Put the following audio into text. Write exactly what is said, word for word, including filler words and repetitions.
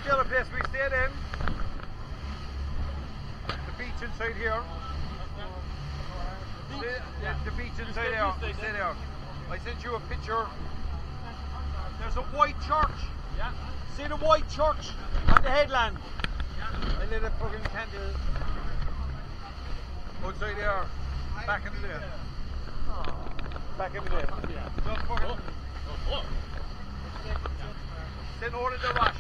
the other place we stayed in. The beach inside here. The, yeah, the beach inside there. We stayed there. I sent you a picture. There's a white church. Yeah. See the white church on the headland. Yeah. I lit a fucking candle outside there. Back in the day. Back in the day. Yeah. Just fucking. Oh. Oh. Then ordered the rock.